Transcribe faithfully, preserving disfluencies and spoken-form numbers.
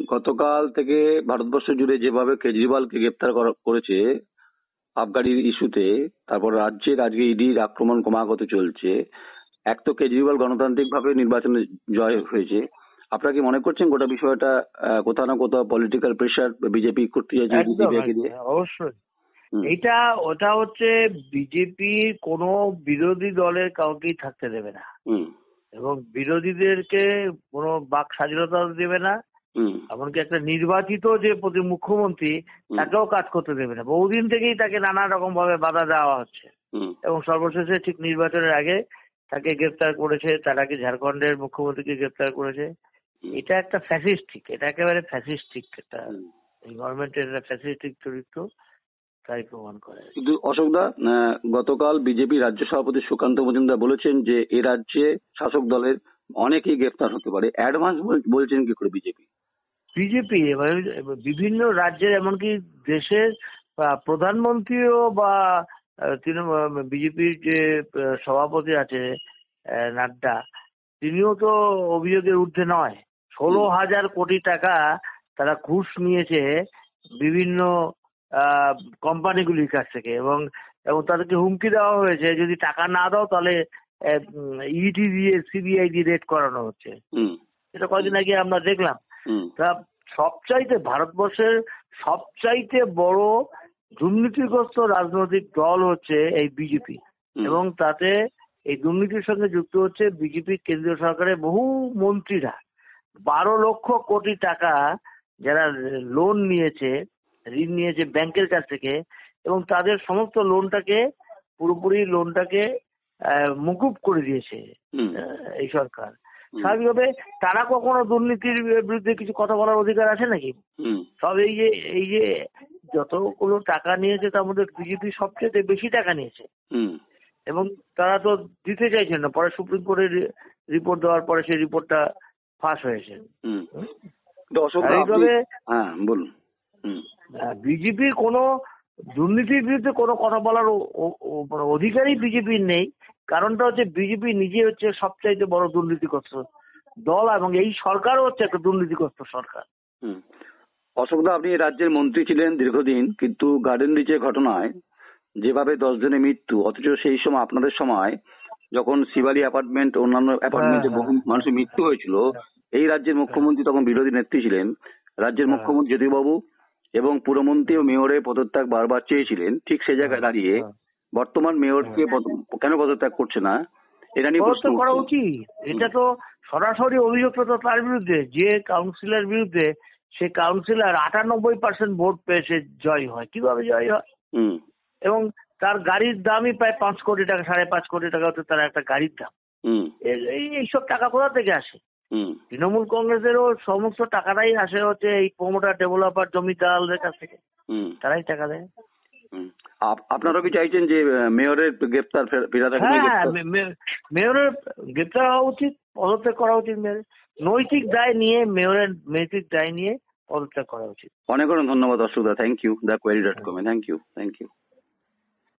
গতকাল থেকে ভারতবর্ষ জুড়ে যেভাবে কেজরিওয়ালকে গ্রেপ্তার করা- করেছে আবগারির ইস্যুতে, তারপর রাজ্যের আজকে ইডির আক্রমণ ক্রমাগত চলছে। এক তো কেজরিওয়াল গণতান্ত্রিক ভাবে নির্বাচনে জয় হয়েছে, আপনারা কি মনে করছেন গোটা বিষয়টা আহ, কোথাও না কোথাও পলিটিক্যাল প্রেশার বিজেপি করতে যাচ্ছে একদম বিজেপিকে দিয়ে? একদম, অবশ্যই। হুম, এইটা ওটা হচ্ছে বিজেপি কোনো বিরোধী দলের কাউকেই থাকতে দেবে না, হুম, এবং বিরোধীদেরকে কোনো বাক স্বাধীনতা দেবে না। হুম, এমনকি একটা নির্বাচিত যে প্রতি মুখ্যমন্ত্রী হুম, তাকেও কাজ করতে দেবে না। বহুদিন থেকেই তাকে নানা রকম ভাবে বাধা দেওয়া হচ্ছে, হুম, এবং সর্বশেষে ঠিক নির্বাচনের আগে তাকে গ্রেপ্তার করেছে। তার আগে ঝাড়খণ্ডের মুখ্যমন্ত্রীকে গ্রেপ্তার করেছে। হুম, এটা একটা ফ্যাসিস্টিক, এটা একেবারে ফ্যাসিস্টিক একটা, হুম। এই গভর্নমেন্টের একটা ফ্যাসিস্টিক চরিত্র তাই প্রমাণ করে। কিন্তু অশোকদা, আহ, গতকাল বিজেপি রাজ্য সভাপতি সুকান্ত মজুমদার বলেছেন যে এ রাজ্যে শাসক দলের অনেকেই গ্রেফতার হতে পারে। অ্যাডভান্স বলছেন কি করে বিজেপি? বিজেপি এবার বিভিন্ন রাজ্যের, এমনকি দেশের আহ, প্রধানমন্ত্রীও বা আহ, তৃণমূল বিজেপির যে আহ, সভাপতি আছে আহ, নাড্ডা, তিনিও তো অভিযোগের ঊর্ধ্বে নয়। ষোলো হাজার কোটি টাকা তারা ঘুষ নিয়েছে বিভিন্ন কোম্পানিগুলির কাছ থেকে, এবং এবং তাদেরকে হুমকি দেওয়া হয়েছে যদি টাকা না দাও তাহলে ইডি দিয়ে সিবিআই দিয়ে রেড করানো হচ্ছে। হুম, এটা কয়দিন আগে আমরা দেখলাম। হুম, তা সবচাইতে ভারতবর্ষের সবচাইতে বড় দুর্নীতিগ্রস্ত রাজনৈতিক দল হচ্ছে এই বিজেপি, হুম, এবং তাতে এই দুর্নীতির সঙ্গে যুক্ত হচ্ছে বিজেপি কেন্দ্রীয় সরকারের বহু মন্ত্রীরা। বারো লক্ষ কোটি টাকা যারা লোন নিয়েছে, ঋণ নিয়েছে ব্যাংকের কাছ থেকে, এবং তাদের সমস্ত লোনটাকে পুরোপুরি লোনটাকে আহ, মকুব করে দিয়েছে হুম, আহ, এই সরকার। হুম, স্বাভাবিকভাবে তারা কখনো দুর্নীতির বিরুদ্ধে কিছু কথা বলার অধিকার আছে নাকি? হুম, সব এই যে এই যে যতগুলো টাকা নিয়েছে তার মধ্যে বিজেপি সবচেয়ে বেশি টাকা নিয়েছে, হুম, এবং তারা তো দিতে চাইছেন না। পরে সুপ্রিম কোর্টের রিপোর্ট দেওয়ার পরে সেই রিপোর্টটা ফাঁস হয়েছে। হুম। হুম? কিন্তু অশোকদা আপনি, স্বাভাবিকভাবে হ্যাঁ বলুন। হুম, বিজেপির কোনো দুর্নীতির বিরুদ্ধে কোনো কথা বলার ও- ও- ও- মানে অধিকারই বিজেপির নেই। কারণটা হচ্ছে বিজেপি নিজে হচ্ছে সবচাইতে বড় দুর্নীতিগ্রস্ত দল, এবং এই সরকারও হচ্ছে একটা দুর্নীতিগ্রস্ত সরকার। হুম। অশোকদা, আপনি এই রাজ্যের মন্ত্রী ছিলেন দীর্ঘদিন, কিন্তু গার্ডেন রিচের ঘটনায় যেভাবে দশ জনের মৃত্যু, অথচ সেই সময় আপনাদের সময় যখন শিবালি অ্যাপার্টমেন্ট অন্যান্য হ্যাঁ অ্যাপার্টমেন্টে বহু হ্যাঁ মানুষের মৃত্যু হয়েছিল, এই রাজ্যের হ্যাঁ মুখ্যমন্ত্রী তখন বিরোধী নেত্রী ছিলেন। রাজ্যের হ্যাঁ মুখ্যমন্ত্রী জ্যোতিবাবু এবং পুরমন্ত্রী ও মেয়রের পদত্যাগ বারবার চেয়েছিলেন। ঠিক সে হ্যাঁ জায়গায় দাঁড়িয়ে হ্যাঁ বর্তমান মেয়রকে হ্যাঁ পদ- কেন পদত্যাগ করছে না, এটা নিয়ে প্রশ্ন পদত্যাগ করা উঠছে। উচিত। এটা তো সরাসরি অভিযোগ তো তার বিরুদ্ধে, যে কাউন্সিলর বিরুদ্ধে। সে কাউন্সিলর আটানব্বই পার্সেন্ট ভোট পেয়ে সে জয় হয়। কিভাবে জয় হয়? হুম, এবং তার গাড়ির দামই প্রায় পাঁচ কোটি টাকা, সাড়ে পাঁচ কোটি টাকা হচ্ছে তার একটা গাড়ির দাম। হুম, এই- এই এইসব টাকা কোথা থেকে আসে? হুম, তৃণমূল কংগ্রেসেরও সমস্ত টাকাটাই আসে হচ্ছে এই প্রমোটার, ডেভেলপার, জমিদারদের কাছ থেকে। হুম, তারাই টাকা দেয়। হুম। আপ- আপনারা কি চাইছেন যে আহ, মেয়রের গ্রেপ্তার ফের- ফিরাদ হ্যাঁ হাকিমের হ্যাঁ, গ্রেপ্তার? মে- মে- মেয়রের গ্রেপ্তার হওয়া উচিত, পদত্যাগ করা উচিত। মেয়রের নৈতিক দায় নিয়ে, মেয়রের নৈতিক দায় নিয়ে পদত্যাগ করা উচিত। অনেক অনেক ধন্যবাদ অশোকদা, thank you, the query dot কমে, থ্যাংক ইউ, থ্যাংক ইউ।